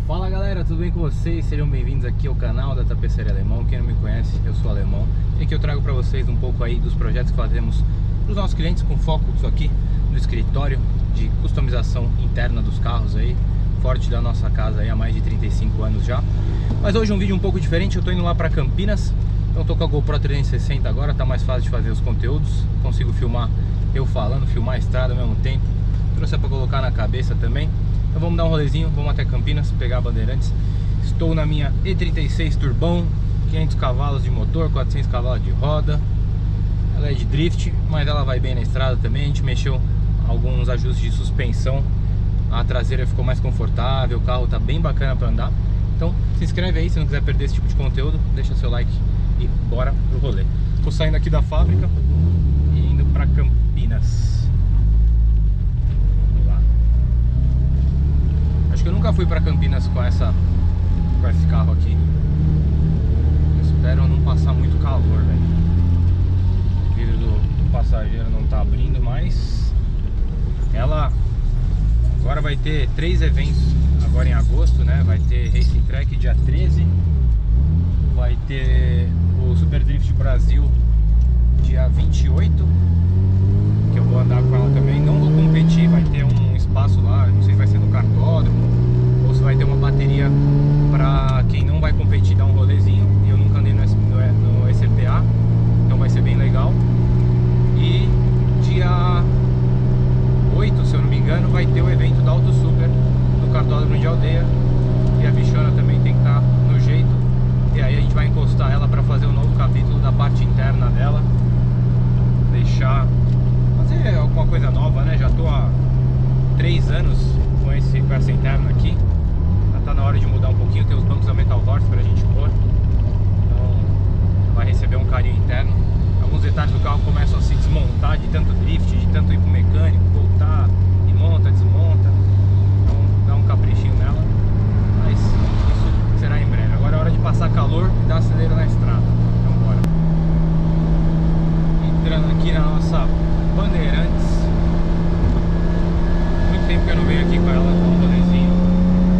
Fala galera, tudo bem com vocês? Sejam bem-vindos aqui ao canal da Tapeçaria Alemão. Quem não me conhece, eu sou alemão. E aqui eu trago para vocês um pouco aí dos projetos que fazemos para os nossos clientes, com foco disso aqui no escritório de customização interna dos carros aí, forte da nossa casa aí há mais de 35 anos já. Mas hoje um vídeo um pouco diferente, eu tô indo lá para Campinas. Então tô com a GoPro 360 agora, tá mais fácil de fazer os conteúdos. Consigo filmar eu falando, filmar a estrada ao mesmo tempo. Trouxe para colocar na cabeça também. Então vamos dar um rolezinho, vamos até Campinas, pegar a Bandeirantes. Estou na minha E36 Turbão, 500 cavalos de motor, 400 cavalos de roda. Ela é de drift, mas ela vai bem na estrada também. A gente mexeu alguns ajustes de suspensão, a traseira ficou mais confortável, o carro tá bem bacana para andar. Então se inscreve aí se não quiser perder esse tipo de conteúdo, deixa seu like e bora pro rolê. Tô saindo aqui da fábrica e indo para Campinas. Acho que eu nunca fui para Campinas com esse carro aqui. Eu espero não passar muito calor, velho. O vidro do passageiro não tá abrindo, mas ela agora vai ter 3 eventos agora em agosto, né? Vai ter Racing Track dia 13, vai ter o Super Drift Brasil dia 28, que eu vou andar com ela também. Não vou competir, vai ter um espaço lá, não sei se vai ser no cartódromo ou se vai ter uma bateria pra quem não vai competir dar um rolezinho. Eu nunca andei no SPA, então vai ser bem legal. E dia 8, se eu não me engano, vai ter o evento da Auto Super no cartódromo de Aldeia, e a bichona também tem que estar no jeito. E aí a gente vai encostar ela pra fazer um novo capítulo da parte interna dela, fazer alguma coisa nova, né? Já tô há 3 anos com essa interna aqui. Já tá na hora de mudar um pouquinho. Tem os bancos da Metal Horse pra gente pôr, então vai receber um carinho interno. Alguns detalhes do carro começam a se desmontar de tanto drift, de tanto ir pro mecânico, voltar e monta, desmonta. Então dá um caprichinho nela, mas isso será em breve. Agora é hora de passar calor e dar acelero na estrada. Então bora. Entrando aqui na nossa Bandeirantes. Muito tempo que eu não venho aqui com ela, com um rolezinho.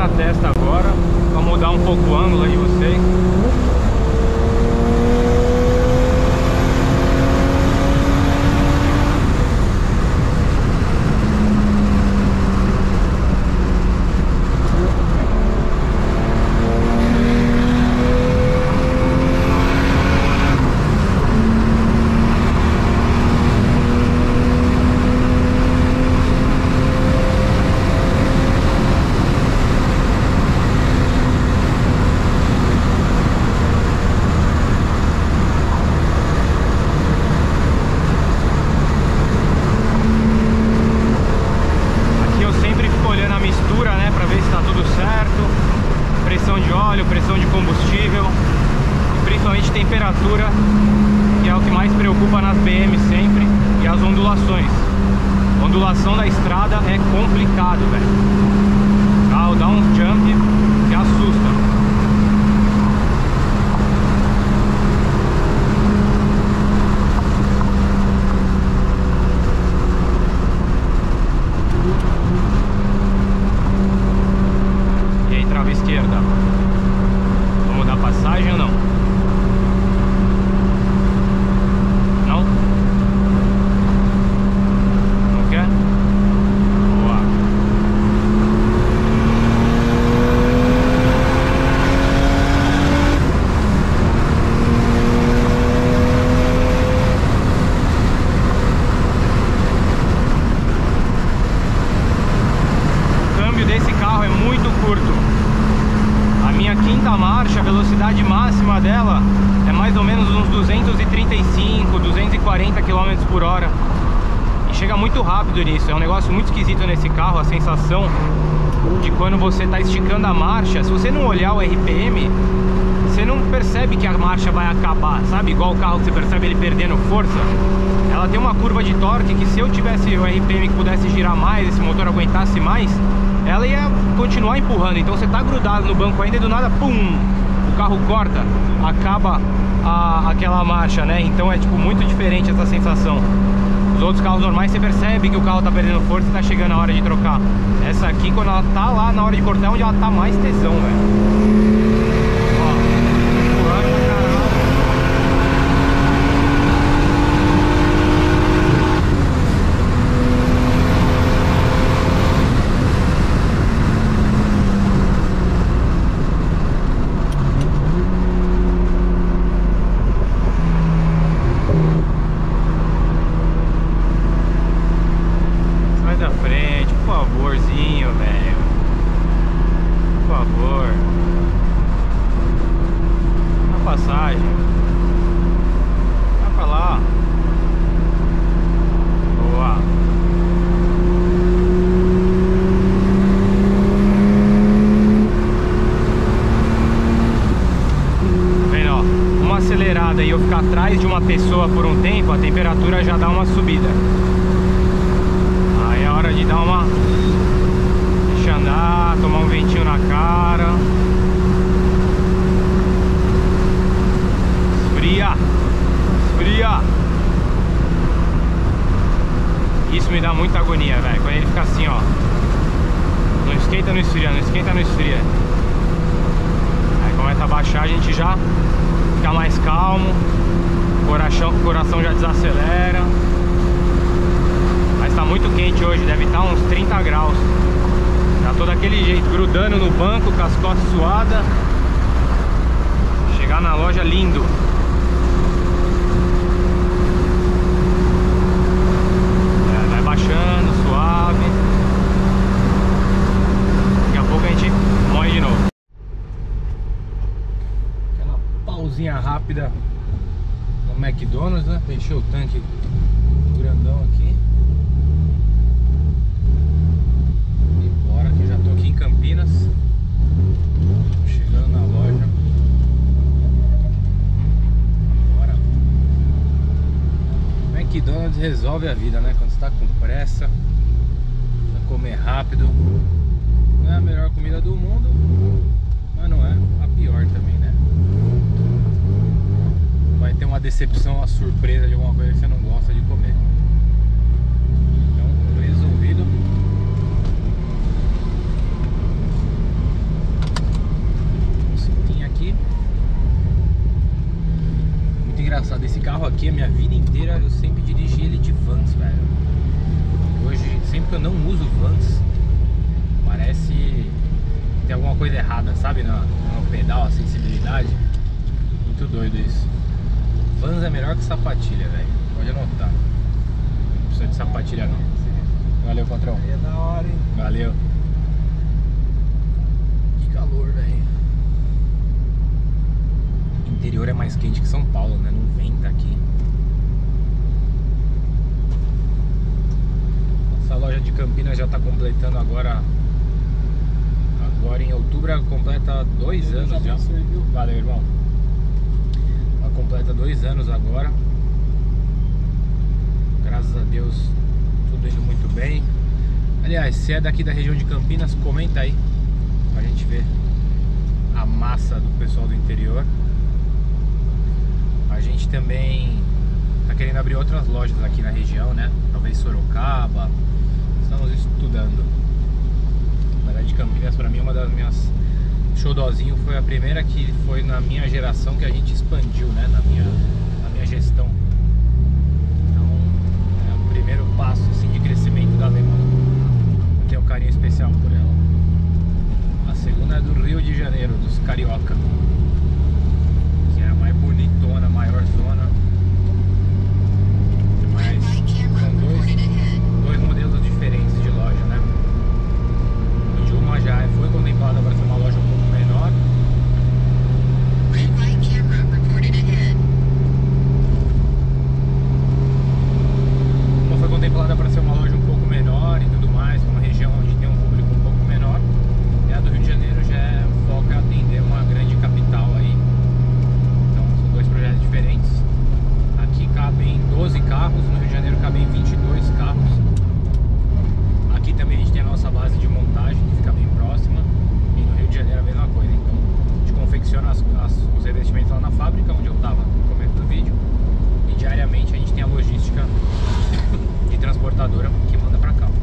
na testa agora, pra mudar um pouco o ângulo aí de vocês. Pressão de combustível e principalmente temperatura, que é o que mais preocupa nas BM sempre, e as ondulações. A ondulação da estrada é complicado, velho. O carro dá um jump que assusta. E aí, trava esquerda. Vamos dar passagem ou não? Não? Não quer? Boa. O câmbio desse carro é muito curto. A minha quinta marcha, a velocidade máxima dela é mais ou menos uns 235, 240 km por hora. E chega muito rápido nisso. É um negócio muito esquisito nesse carro, a sensação de quando você está esticando a marcha. Se você não olhar o RPM, você não percebe que a marcha vai acabar, sabe? Igual o carro que você percebe ele perdendo força. Ela tem uma curva de torque que, se eu tivesse o RPM que pudesse girar mais, esse motor aguentasse mais, ela ia continuar empurrando. Então você tá grudado no banco ainda e do nada, pum, o carro corta, acaba aquela marcha, né? Então é tipo muito diferente essa sensação. Os outros carros normais você percebe que o carro tá perdendo força e tá chegando a hora de trocar. Essa aqui, quando ela tá lá na hora de cortar, é onde ela tá mais tesão, velho. Passagem. Vai pra lá. Boa. Vendo, ó, uma acelerada e eu ficar atrás de uma pessoa por um tempo, a temperatura já dá uma subida. Aí é hora de dar uma... Deixa andar, tomar um ventinho na cara. Esfria. Isso me dá muita agonia, velho. Quando ele fica assim, ó. Não esquenta, não esfria, não esquenta, não esfria. Aí começa a baixar, a gente já fica mais calmo. O coração já desacelera. Mas tá muito quente hoje, deve estar uns 30 graus. Já tô daquele jeito, grudando no banco, com as costas suadas. Chegar na loja lindo. Baixando, suave. Daqui a pouco a gente morre de novo. Aquela pausinha rápida no McDonald's, né? Encher o tanque grandão aqui. E bora, que eu já tô aqui em Campinas. Chegando na loja. Bora. McDonald's resolve a vida, né? Quando você tá com pressa, pra comer rápido. Não é a melhor comida do mundo, mas não é a pior também, né? Vai ter uma decepção, uma surpresa de alguma coisa que você não gosta de comer. Então, resolvido. engraçado, esse carro aqui, a minha vida inteira, eu sempre dirigi ele de Vans, velho. Hoje, sempre que eu não uso Vans, parece que tem alguma coisa errada, sabe? No pedal, a sensibilidade. Muito doido isso. Vans é melhor que sapatilha, velho. Pode anotar. Não precisa de sapatilha não. Valeu, patrão. Aí é da hora, hein? Valeu. Que calor, velho. Interior é mais quente que São Paulo, né? Não venta aqui. Essa loja de Campinas já tá completando agora. Agora em outubro ela completa 2 anos já. Valeu, irmão. Ela completa 2 anos agora. Graças a Deus, tudo indo muito bem. Aliás, se é daqui da região de Campinas, comenta aí pra gente ver a massa do pessoal do interior. A gente também tá querendo abrir outras lojas aqui na região, né? Talvez Sorocaba. Estamos estudando. Mas a de Campinas pra mim é uma das minhas... Xodózinho foi a primeira que foi na minha geração que a gente expandiu, né? Na minha gestão. Então é o primeiro passo assim, de crescimento da Alemã. Eu tenho um carinho especial por ela. A segunda é do Rio de Janeiro, dos Carioca, que é a mais bonitona, maior zona. Mas são dois modelos diferentes de loja, né? Onde uma já foi contemplada para ser uma loja um pouco menor. Uma foi contemplada para ser uma loja um pouco menor e tudo mais, uma região onde tem um público um pouco menor. E a do Rio de Janeiro já é foca em atender uma grande capital aí. Então são dois projetos diferentes. Aqui cabem 12 carros, no Rio de Janeiro cabem 22 carros. Aqui também a gente tem a nossa base de montagem, que fica bem próxima. E no Rio de Janeiro a mesma coisa. Então a gente confecciona os revestimentos lá na fábrica, onde eu estava no começo do vídeo. E diariamente a gente tem a logística de transportadora que manda pra cá.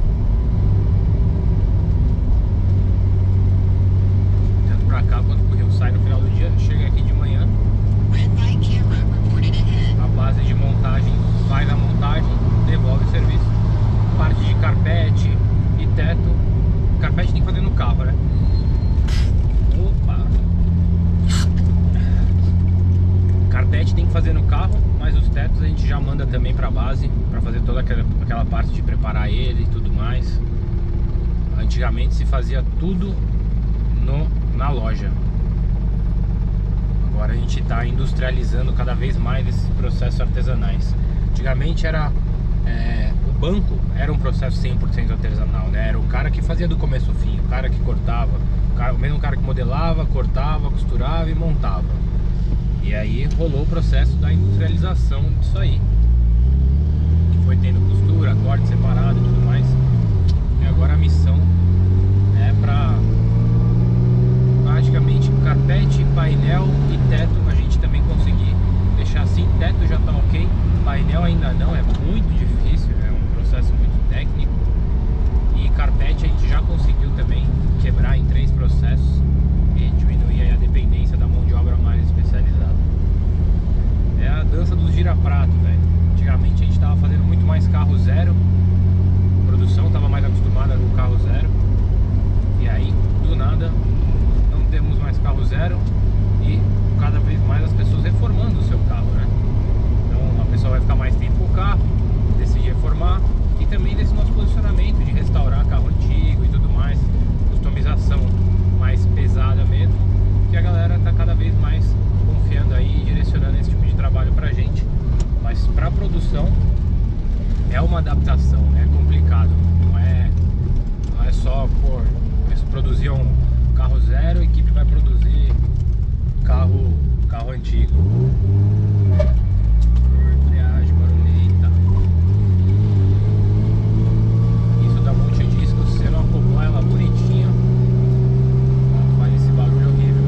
Tanto pra cá quanto pro Rio. Sai no final do dia, chega aqui de manhã. A base de montagem faz a montagem, devolve o serviço. Parte de carpete e teto. Carpete tem que fazer no carro, né? Opa! Carpete tem que fazer no carro, mas os tetos a gente já manda também pra base, pra fazer toda aquela parte de preparar ele e tudo mais. Antigamente se fazia tudo na loja. Agora a gente está industrializando cada vez mais esses processos artesanais. Antigamente era o banco era um processo 100% artesanal, né? Era o cara que fazia do começo ao fim, o cara que cortava, o mesmo cara que modelava, cortava, costurava e montava. E aí rolou o processo da industrialização disso aí, que foi tendo costura, corte separado e tudo mais. E agora a missão é para praticamente carpete, painel e teto a gente também conseguir deixar assim. Teto já tá ok, painel ainda não, é muito difícil, é um processo muito técnico. E carpete a gente já conseguiu também quebrar em 3 processos e diminuir aí a dependência da mão de obra mais especializada. É a dança dos giraprato, velho. Antigamente a gente tava fazendo muito mais carro zero, a produção tava mais acostumada com carro zero, e aí do nada temos mais carro zero e cada vez mais as pessoas reformando o seu carro, né? Então a pessoa vai ficar mais tempo com o carro, decide reformar, e também desse nosso posicionamento de restaurar carro antigo e tudo mais, customização mais pesada mesmo, que a galera tá cada vez mais confiando aí e direcionando esse tipo de trabalho pra gente. Mas pra produção é uma adaptação, né? É complicado, não é só produzir um carro zero, a equipe vai produzir carro antigo. Embreagem barulhenta. Isso da multidisco, se você não acoplar ela bonitinha, faz esse barulho horrível.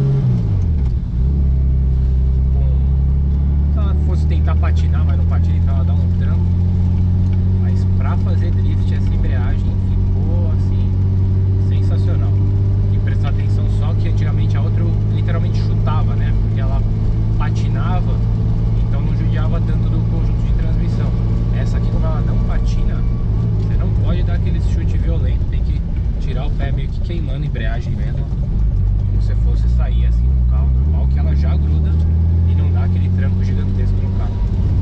Se ela fosse tentar patinar, mas não patina, então ela dá um tranco. Mas pra fazer drift, essa embreagem ficou assim sensacional. Prestar atenção só que antigamente a outra eu literalmente chutava, né? Porque ela patinava, então queimando a embreagem mesmo, como se fosse sair assim no carro normal, que ela já gruda e não dá aquele tranco gigantesco no carro.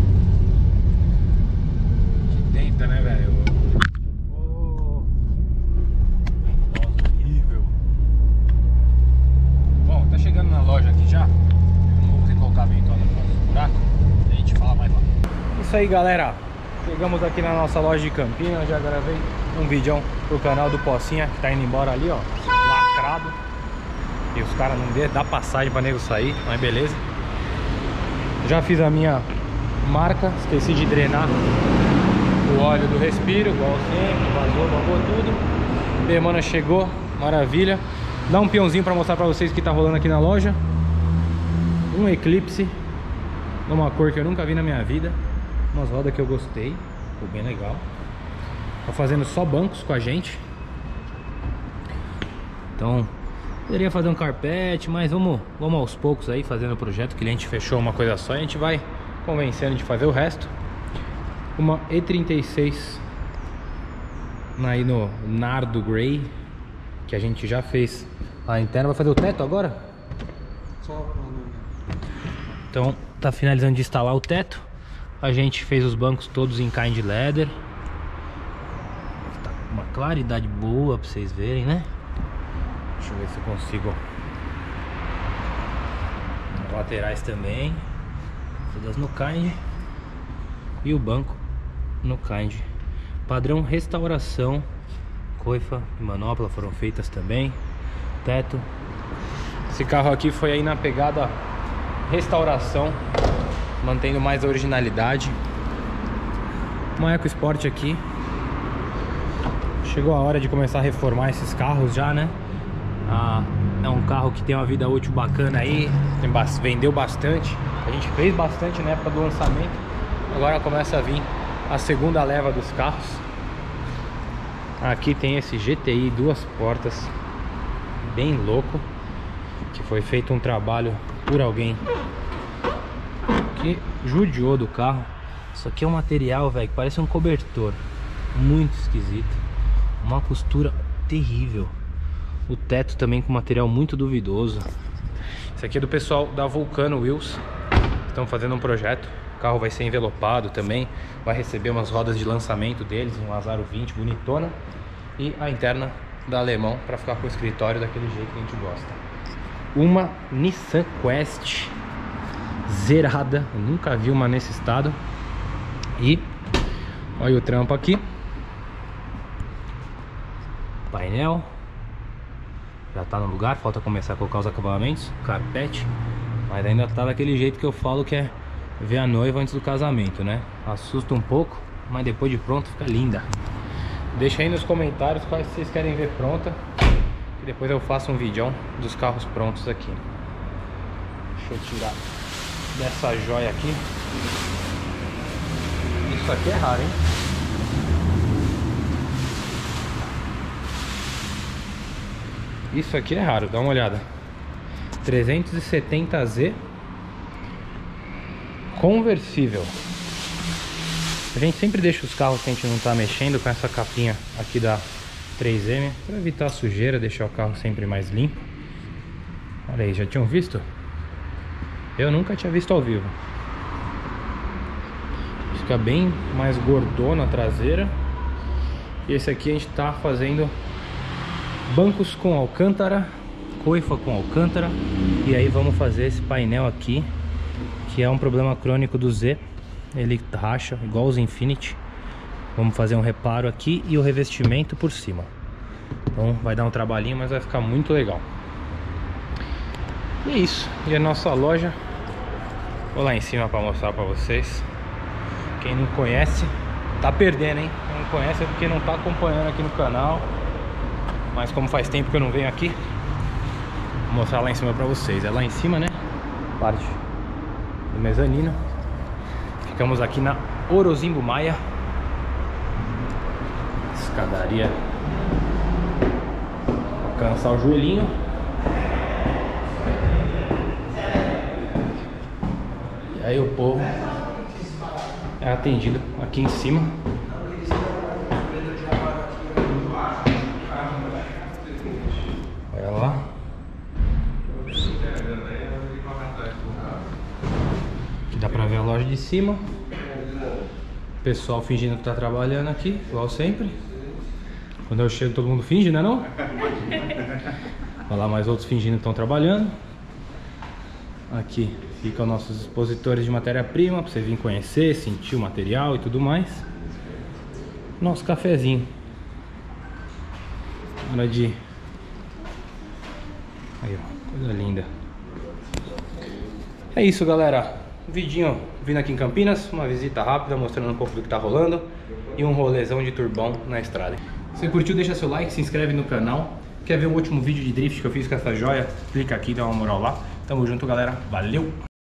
A gente tenta, né, velho? Horrível. Bom, tá chegando na loja aqui já. Não vou conseguir colocar a ventosa no buraco, a gente fala mais lá. Isso aí, galera. Chegamos aqui na nossa loja de Campinas. Já gravei um vídeo pro canal do Pocinha, que tá indo embora ali, ó, lacrado. E os caras não dão passagem pra nego sair, mas beleza. Já fiz a minha marca, esqueci de drenar o óleo do respiro, igual sempre, vazou, babou tudo. Demana chegou, maravilha. Dá um peãozinho pra mostrar pra vocês o que tá rolando aqui na loja. Um Eclipse, numa cor que eu nunca vi na minha vida. Umas rodas que eu gostei, ficou bem legal. Tá fazendo só bancos com a gente. Então, poderia fazer um carpete, mas vamos aos poucos aí fazendo o projeto. O cliente fechou uma coisa só e a gente vai convencendo de fazer o resto. Uma E36 aí no Nardo Grey, que a gente já fez a interna. Vai fazer o teto agora? Só. Então, tá finalizando de instalar o teto. A gente fez os bancos todos em kind leather. Tá com uma claridade boa pra vocês verem, né? Deixa eu ver se eu consigo. As laterais também, todas no kind. E o banco no kind. Padrão restauração. Coifa e manopla foram feitas também. Teto. Esse carro aqui foi aí na pegada restauração, mantendo mais a originalidade. Uma EcoSport aqui. Chegou a hora de começar a reformar esses carros já, né? É um carro que tem uma vida útil bacana aí, vendeu bastante. A gente fez bastante na época do lançamento. Agora começa a vir a segunda leva dos carros. Aqui tem esse GTI 2 portas, bem louco, que foi feito um trabalho por alguém que judiou do carro. Isso aqui é um material, velho, que parece um cobertor, muito esquisito, uma costura terrível. O teto também com material muito duvidoso. Isso aqui é do pessoal da Vulcano Wheels, estão fazendo um projeto. O carro vai ser envelopado também, vai receber umas rodas de lançamento deles, um Azaro 20 bonitona, e a interna da Alemão para ficar com o escritório daquele jeito que a gente gosta. Uma Nissan Quest zerada, eu nunca vi uma nesse estado. E olha o trampo aqui. Painel já tá no lugar, falta começar a colocar os acabamentos, carpete, mas ainda tá daquele jeito que eu falo, que é ver a noiva antes do casamento, né? Assusta um pouco, mas depois de pronto fica linda. Deixa aí nos comentários quais vocês querem ver pronta, e depois eu faço um vídeo dos carros prontos aqui. Deixa eu tirar dessa joia aqui. Isso aqui é raro, hein? Isso aqui é raro, dá uma olhada. 370Z conversível. A gente sempre deixa os carros que a gente não tá mexendo com essa capinha aqui da 3M para evitar a sujeira, deixar o carro sempre mais limpo. Olha aí, já tinham visto? Eu nunca tinha visto ao vivo. Fica bem mais gordona a traseira. E esse aqui a gente tá fazendo bancos com alcântara, coifa com alcântara. E aí vamos fazer esse painel aqui, que é um problema crônico do Z. Ele racha igual os Infiniti. Vamos fazer um reparo aqui e o revestimento por cima. Então vai dar um trabalhinho, mas vai ficar muito legal. E é isso. E a nossa loja, vou lá em cima para mostrar para vocês. Quem não conhece tá perdendo, hein? Quem não conhece é porque não tá acompanhando aqui no canal. Mas como faz tempo que eu não venho aqui, vou mostrar lá em cima pra vocês. É lá em cima, né? Parte do mezanino. Ficamos aqui na Orozimbo Maia. Escadaria. Alcançar o joelhinho. E aí o povo é atendido aqui em cima. loja de cima. Pessoal fingindo que tá trabalhando aqui, igual sempre. Quando eu chego todo mundo finge, né não? Olha lá, mais outros fingindo que estão trabalhando. Aqui ficam nossos expositores de matéria-prima, para você vir conhecer, sentir o material e tudo mais. Nosso cafezinho. Hora de... Aí, ó, coisa linda. É isso, galera. Vidinho vindo aqui em Campinas, uma visita rápida mostrando um pouco do que tá rolando e um rolezão de turbão na estrada. Se você curtiu, deixa seu like, se inscreve no canal. Quer ver o último vídeo de drift que eu fiz com essa joia? Clica aqui, dá uma moral lá. Tamo junto, galera. Valeu!